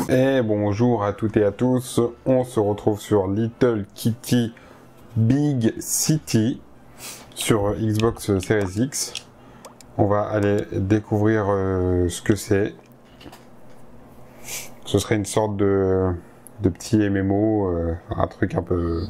Et bonjour à toutes et à tous, on se retrouve sur Little Kitty Big City sur Xbox Series X. On va aller découvrir ce que c'est. Ce serait une sorte de petit MMO, un truc un peu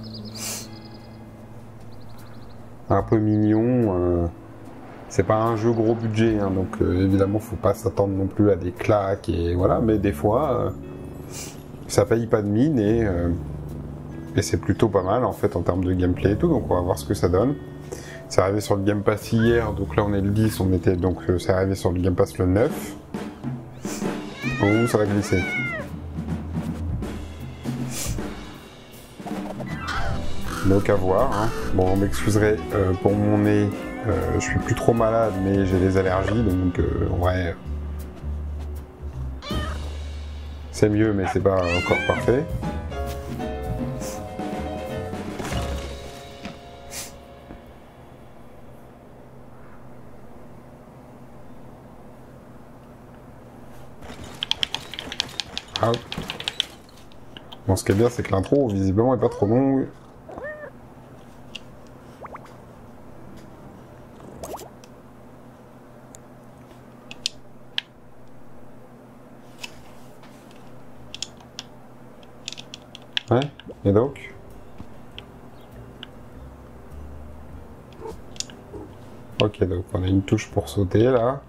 mignon. C'est pas un jeu gros budget, hein, donc évidemment faut pas s'attendre non plus à des claques et voilà, mais des fois ça paye pas de mine et c'est plutôt pas mal en fait en termes de gameplay et tout, donc on va voir ce que ça donne. C'est arrivé sur le Game Pass hier, donc là on est le 10, on était donc c'est arrivé sur le Game Pass le 9. Oh, ça va glisser. Donc à voir, hein. Bon, on m'excuserait pour mon nez, je suis plus trop malade mais j'ai des allergies, donc en vrai c'est mieux mais c'est pas encore parfait. Ah. Bon, ce qui est bien c'est que l'intro visiblement est pas trop longue. Ouais, et donc ok, donc on a une touche pour sauter là.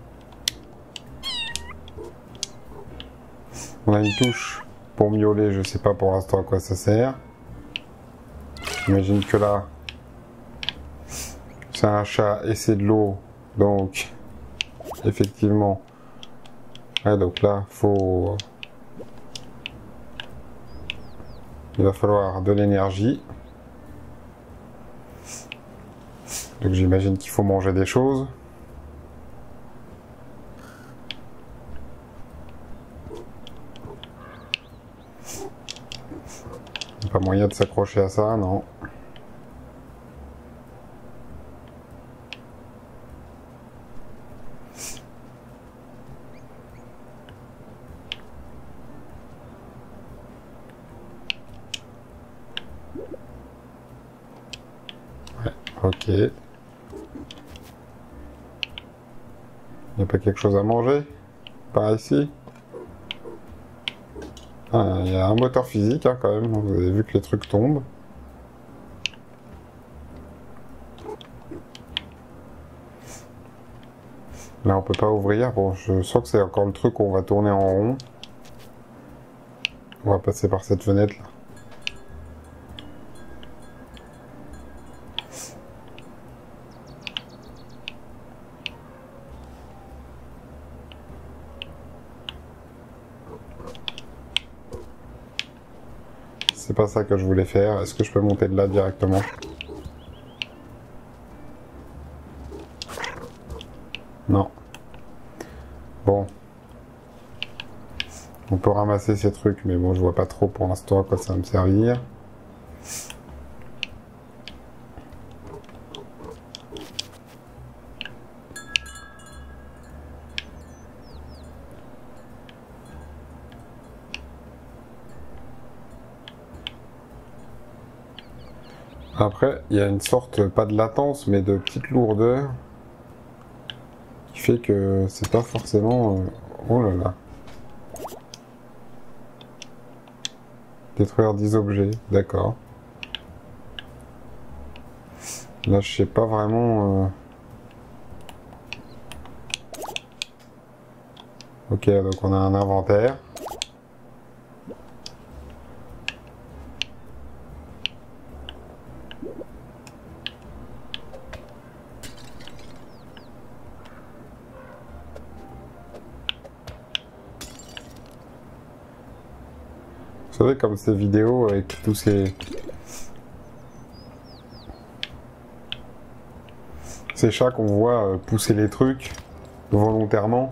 On a une touche pour miauler, je sais pas pour l'instant à quoi ça sert. J'imagine que là, c'est un chat et c'est de l'eau, donc effectivement. Ouais, donc là, il va falloir de l'énergie. Donc j'imagine qu'il faut manger des choses. Pas moyen de s'accrocher à ça, non. Ouais, ok. Il n'y a pas quelque chose à manger par ici? Ah, il y a un moteur physique hein, quand même, vous avez vu que les trucs tombent. Là on peut pas ouvrir, bon je sens que c'est encore le truc où on va tourner en rond. On va passer par cette fenêtre là. C'est pas ça que je voulais faire. Est-ce que je peux monter de là directement? Non. Bon. On peut ramasser ces trucs, mais bon, je vois pas trop pour l'instant à quoi ça va me servir. Après, il y a une sorte, pas de latence, mais de petite lourdeur qui fait que c'est pas forcément... Oh là là. Détruire 10 objets, d'accord. Là, je sais pas vraiment... Ok, donc on a un inventaire. Vous savez, comme ces vidéos avec tous ces chats qu'on voit pousser les trucs volontairement.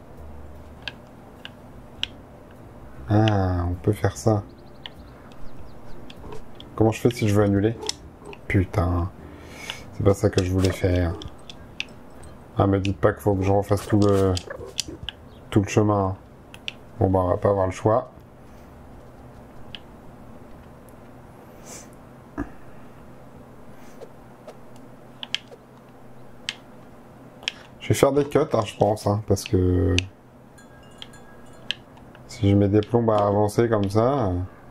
Ah, on peut faire ça. Comment je fais si je veux annuler? Putain, c'est pas ça que je voulais faire. Ah, me dites pas qu'il faut que je refasse tout le chemin. Bon bah on va pas avoir le choix. Je vais faire des cuts, hein, je pense, hein, parce que si je mets des plombes à avancer comme ça...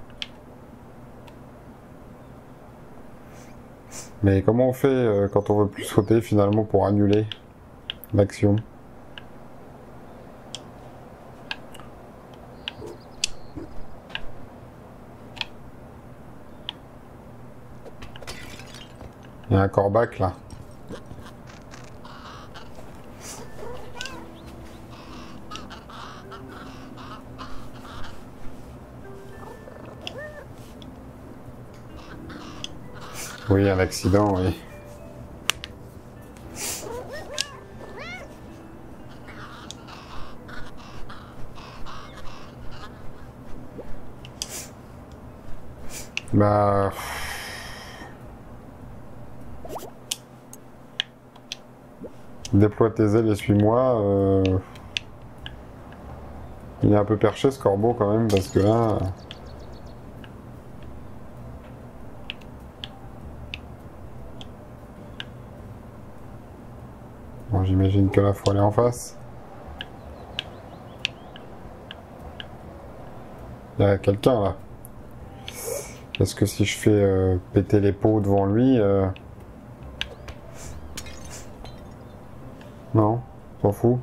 Mais comment on fait quand on veut plus sauter finalement pour annuler l'action? Il y a un corbac là. Oui, un accident, oui. Bah... Déploie tes ailes et suis-moi. Il est un peu perché ce corbeau quand même, parce que là... Bon, j'imagine que là, faut aller en face. Il y a quelqu'un là. Est-ce que si je fais péter les pots devant lui... Non, s'en fout.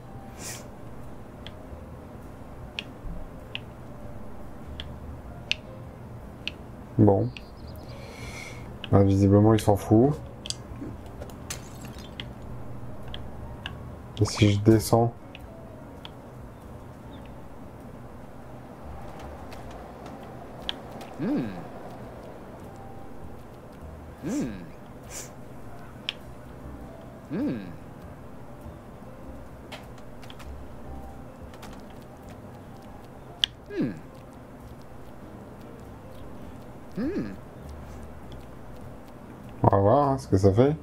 Bon. Bah, visiblement, il s'en fout. Et si je descends... On va voir hein, ce que ça fait.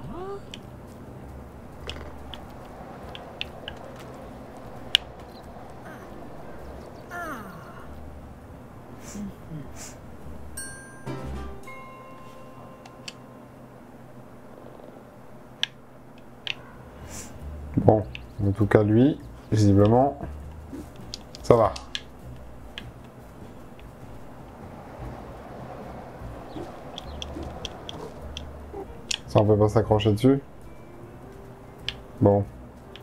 Bon, en tout cas lui, visiblement, ça va. Ça on peut pas s'accrocher dessus. Bon.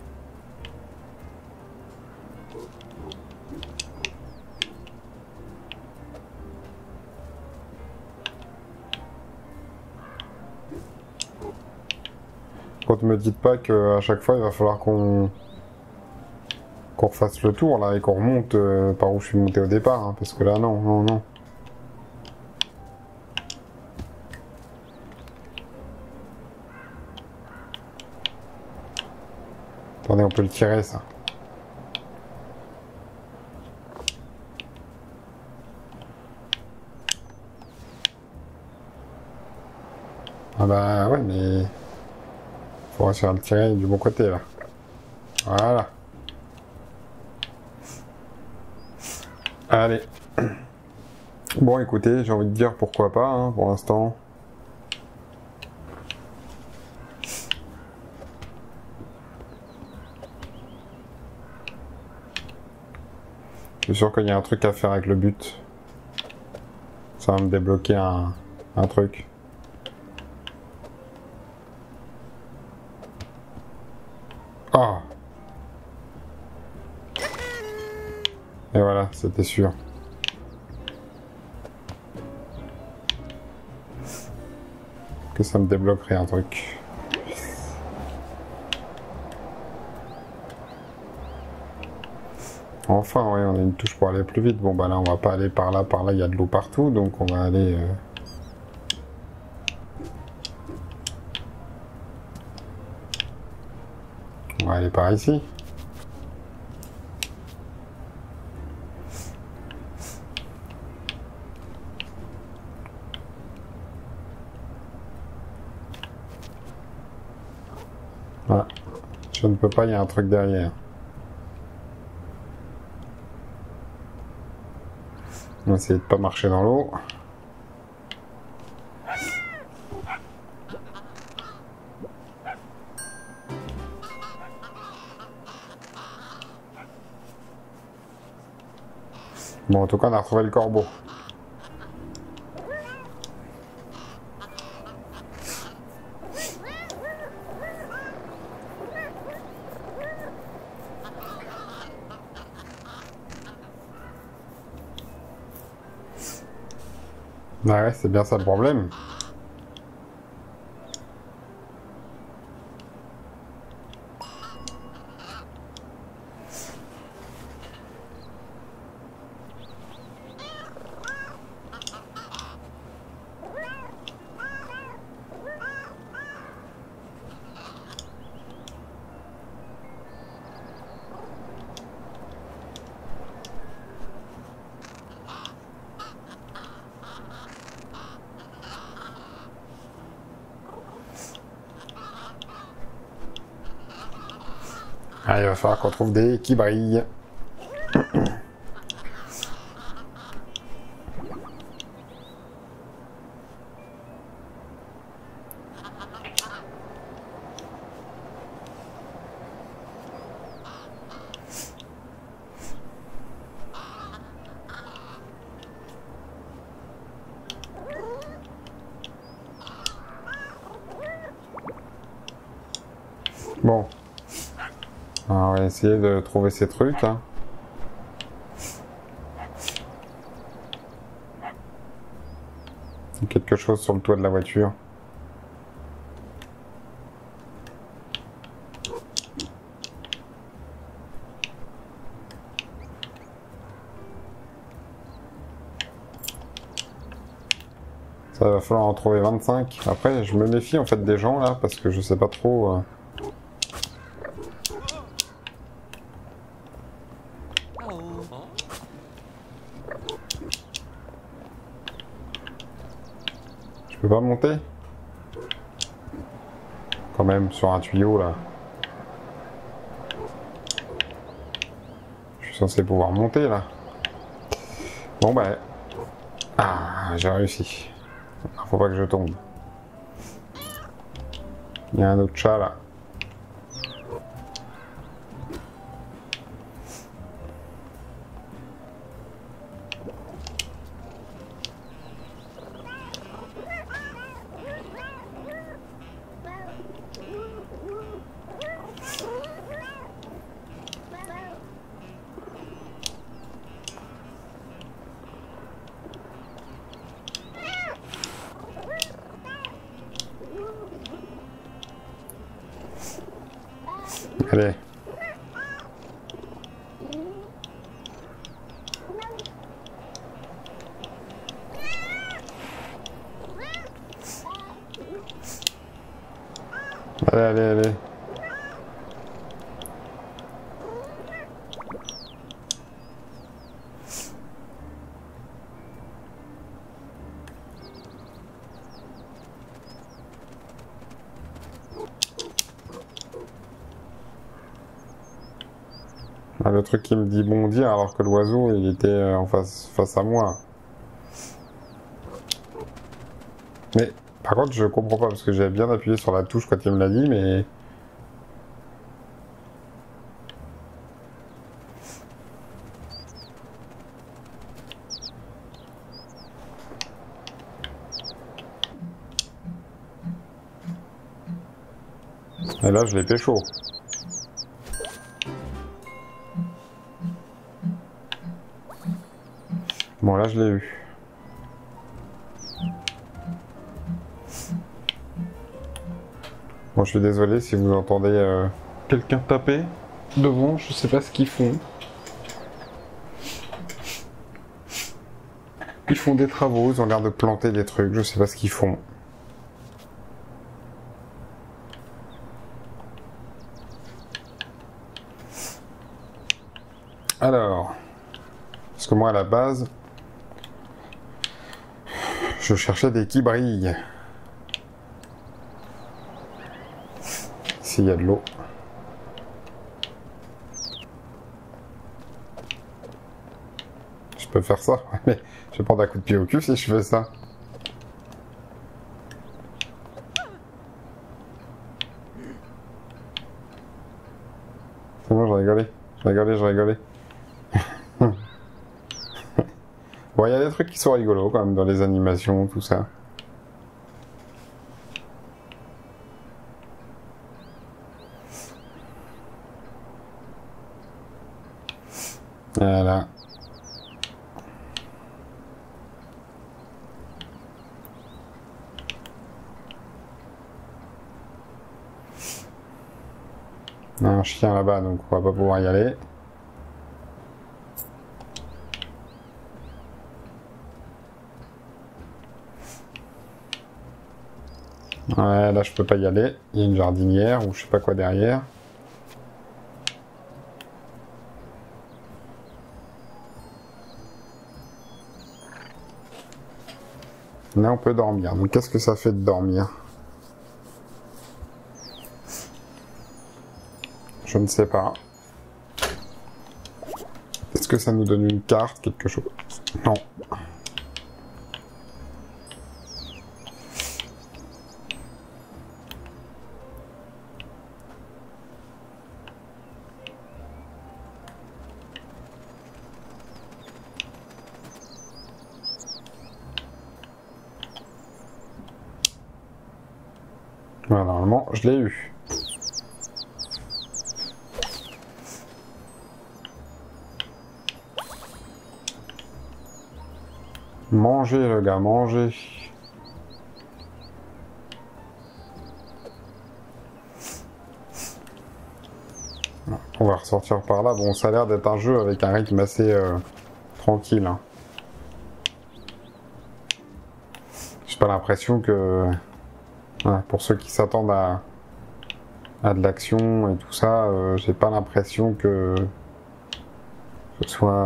Quand me dites pas qu'à chaque fois il va falloir qu'on refasse le tour là et qu'on remonte par où je suis monté au départ, hein, parce que là non, non, non. Attendez, on peut le tirer ça. Ah bah ouais mais... Faut réussir à le tirer du bon côté là. Voilà. Allez. Bon écoutez, j'ai envie de dire pourquoi pas hein, pour l'instant. Je suis sûr qu'il y a un truc à faire avec le but. Ça va me débloquer un truc. Ah! Et voilà, c'était sûr. Que ça me débloquerait un truc. Enfin, ouais, on a une touche pour aller plus vite. Bon, bah là, on va pas aller par là, il y a de l'eau partout, donc on va aller... On va aller par ici. Voilà. Je ne peux pas, il y a un truc derrière. On va essayer de pas marcher dans l'eau. Bon, en tout cas, on a retrouvé le corbeau. Bah ouais, c'est bien ça le problème. Ah, il va falloir qu'on trouve des qui brillent. Bon. Alors, on va essayer de trouver ces trucs. Hein. Quelque chose sur le toit de la voiture. Ça va falloir en trouver 25. Après, je me méfie en fait des gens là, parce que je sais pas trop... Je peux pas monter? Quand même, sur un tuyau là. Je suis censé pouvoir monter là. Bon bah... Ah, j'ai réussi. Faut pas que je tombe. Il y a un autre chat là. Allez. Allez, allez, allez. Ah, le truc qui me dit bondir alors que l'oiseau il était en face à moi. Mais par contre je comprends pas parce que j'avais bien appuyé sur la touche quand il me l'a dit mais... Et là je l'ai pécho. Bon là je l'ai eu. Bon je suis désolé si vous entendez quelqu'un taper devant, je sais pas ce qu'ils font. Ils font des travaux, ils ont l'air de planter des trucs, je sais pas ce qu'ils font. Alors, parce que moi à la base, je cherchais des qui brillent. Ici il y a de l'eau. Je peux faire ça, mais je vais prendre un coup de pied au cul si je fais ça. C'est bon, j'ai rigolé. J'ai rigolé, j'ai rigolé. Bon, il y a des trucs qui sont rigolos quand même dans les animations, tout ça. Voilà. Il y a un chien là-bas, donc on va pas pouvoir y aller. Ouais, là je peux pas y aller. Il y a une jardinière ou je sais pas quoi derrière. Là on peut dormir. Donc qu'est-ce que ça fait de dormir? Je ne sais pas. Est-ce que ça nous donne une carte, quelque chose? Non. Voilà, normalement, je l'ai eu. Mangez, le gars, mangez. On va ressortir par là. Bon, ça a l'air d'être un jeu avec un rythme assez tranquille. Hein. J'ai pas l'impression que... Voilà, pour ceux qui s'attendent à de l'action et tout ça, j'ai pas l'impression que ce soit...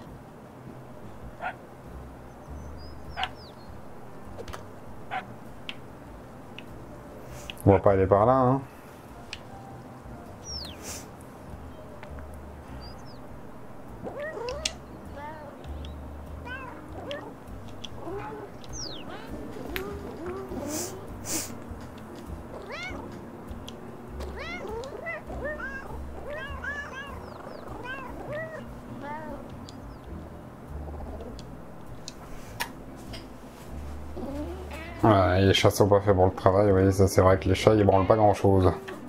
On va pas aller par là, hein. Voilà, et les chats sont pas faits pour le travail, oui, ça c'est vrai que les chats ils branlent pas grand chose.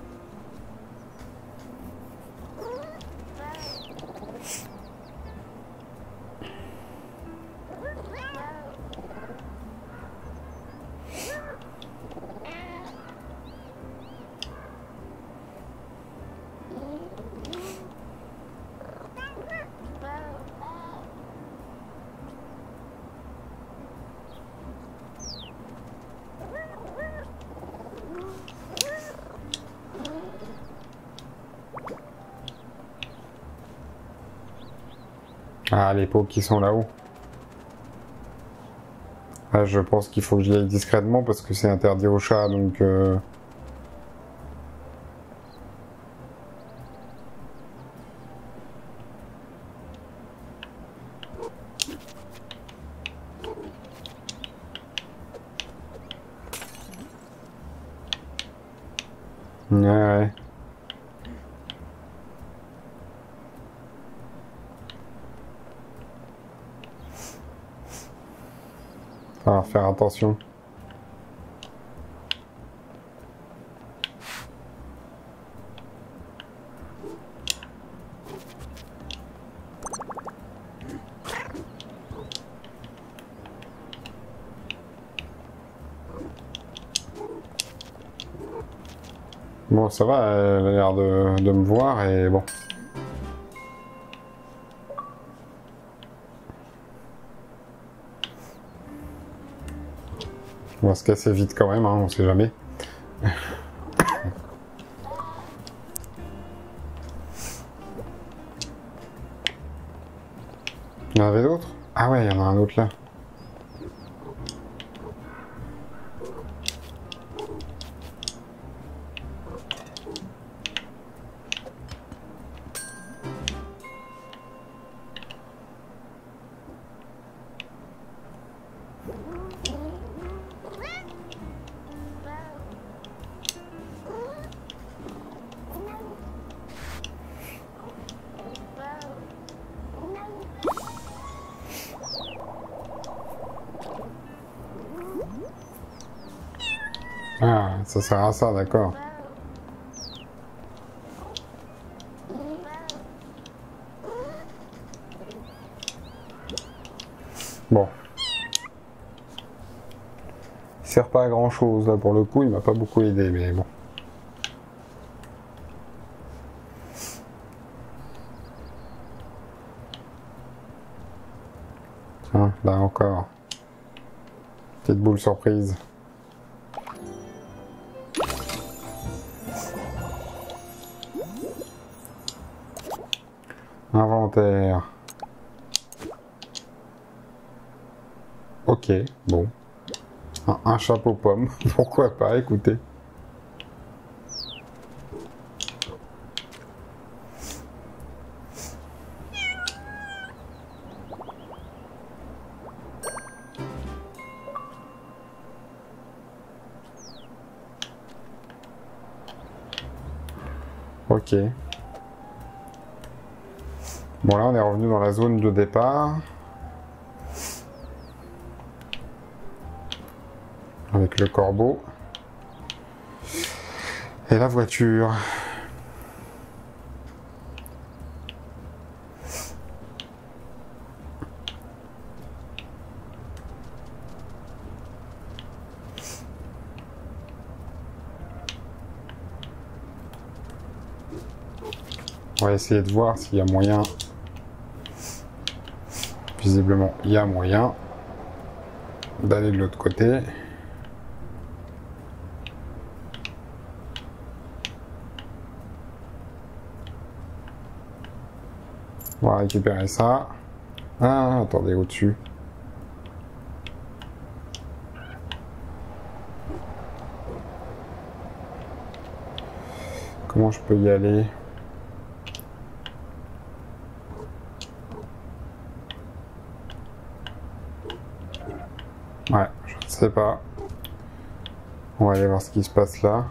Ah, les pots qui sont là-haut. Ah, je pense qu'il faut que j'y aille discrètement parce que c'est interdit aux chats, donc... Ouais. Faut faire attention. Bon, ça va, elle a l'air de me voir et bon. On va se casser vite quand même, hein, on sait jamais. Il y en avait d'autres? Ah ouais, il y en a un autre là. ça sert à ça, d'accord. Bon. Il sert pas à grand chose là pour le coup, il m'a pas beaucoup aidé, mais bon. Tiens, là encore. Petite boule surprise. Inventaire. Ok, bon. Un chapeau pomme, pourquoi pas, écoutez. Ok. Bon là on est revenu dans la zone de départ. Avec le corbeau. Et la voiture. On va essayer de voir s'il y a moyen. Visiblement, il y a moyen d'aller de l'autre côté. On va récupérer ça. Ah, attendez, au-dessus. Comment je peux y aller ? Ouais, je ne sais pas. On va aller voir ce qui se passe là.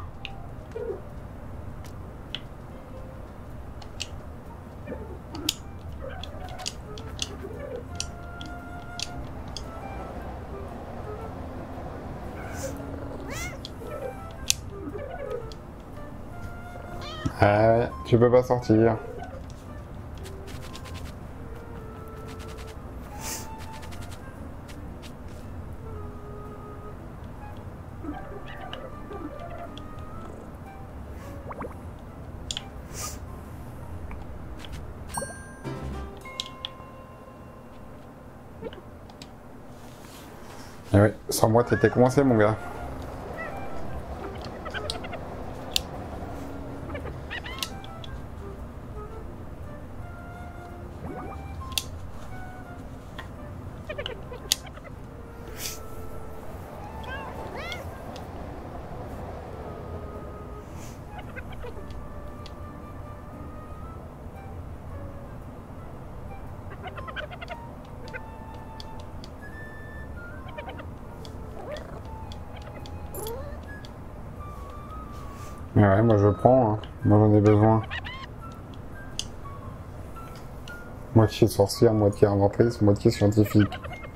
Ouais, tu peux pas sortir. Et oui, sans moi t'étais coincé mon gars. Mais ouais, moi je prends, hein. Moi j'en ai besoin. Moitié sorcière, moitié inventrice, moitié scientifique.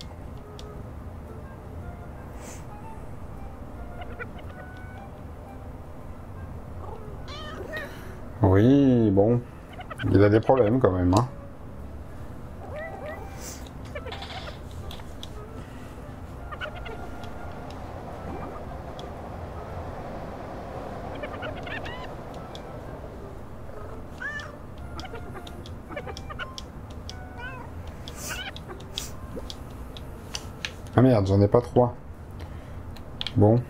Oui, bon. Il a des problèmes quand même, hein. Ah merde, j'en ai pas trois. Bon.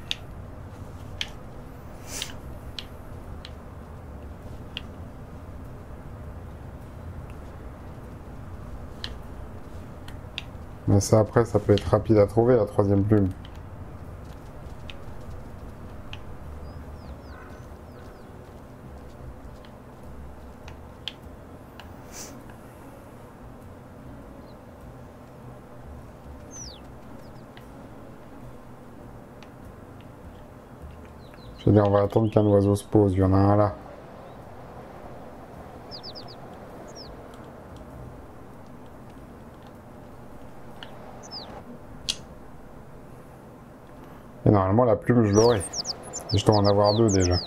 Mais ça après, ça peut être rapide à trouver, la troisième plume. Je veux dire, on va attendre qu'un oiseau se pose, il y en a un là. Et normalement, la plume, je l'aurai. Je dois en avoir 2 déjà.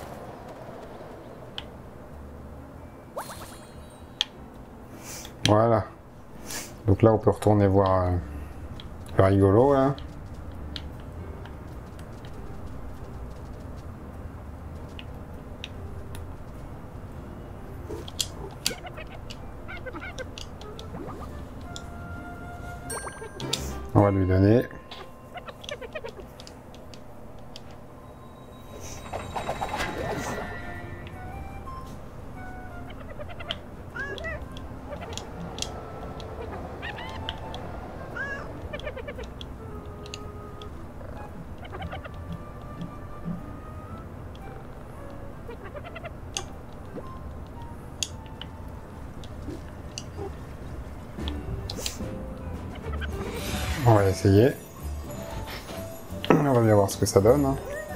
Voilà. Donc là, on peut retourner voir le rigolo, là. On va lui donner. On va essayer. On va bien voir ce que ça donne.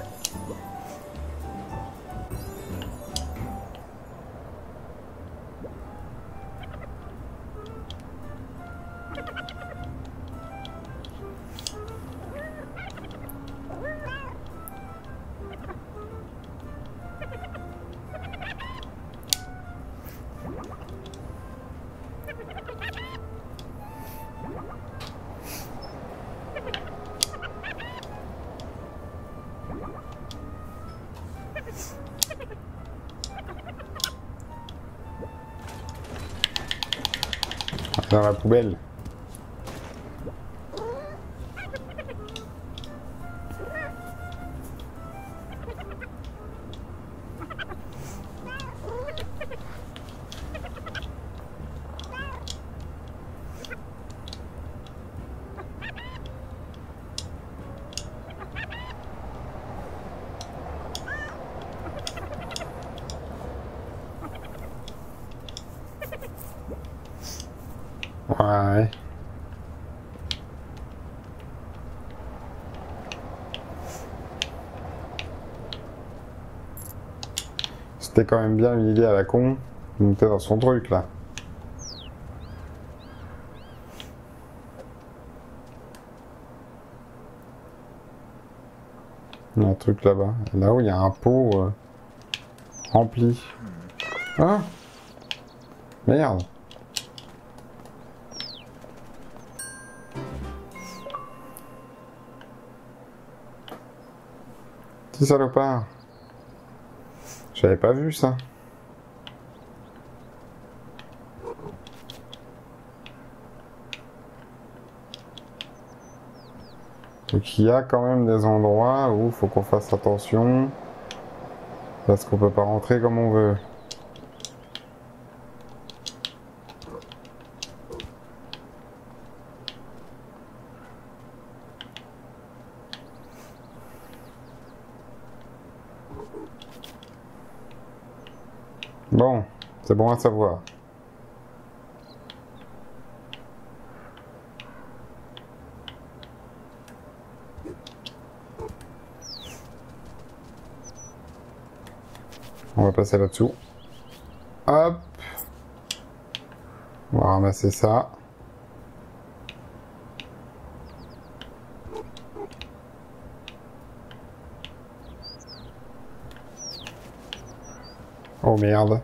Dans la poubelle. Ouais. C'était quand même bien une idée à la con de monter dans son truc là. Il y a un truc là-bas. Là où il y a un pot rempli. Ah! Merde! Petit salopard! J'avais pas vu ça. Donc il y a quand même des endroits où il faut qu'on fasse attention. Parce qu'on peut pas rentrer comme on veut. Bon, c'est bon à savoir. On va passer là-dessous. Hop. On va ramasser ça. Oh merde.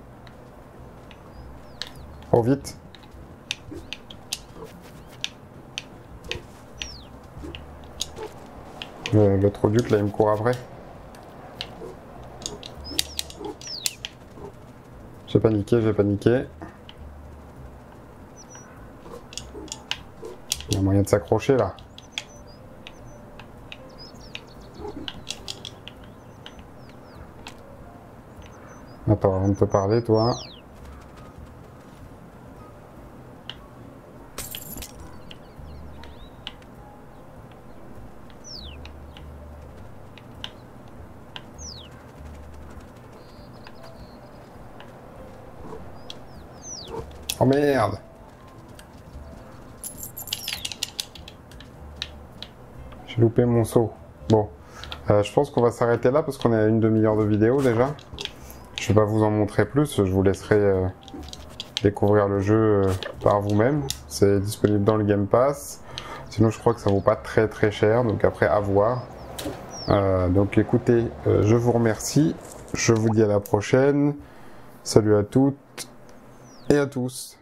Oh vite. Le troduc là il me court après. J'ai paniqué, j'ai paniqué. Il y a moyen de s'accrocher là. Attends, avant de te parler, toi. Oh merde! J'ai loupé mon saut. Bon, je pense qu'on va s'arrêter là parce qu'on est à une demi-heure de vidéo déjà. Je vais pas vous en montrer plus, je vous laisserai découvrir le jeu par vous-même. C'est disponible dans le Game Pass. Sinon je crois que ça vaut pas très cher, donc après à voir. Donc écoutez, je vous remercie. Je vous dis à la prochaine. Salut à toutes et à tous.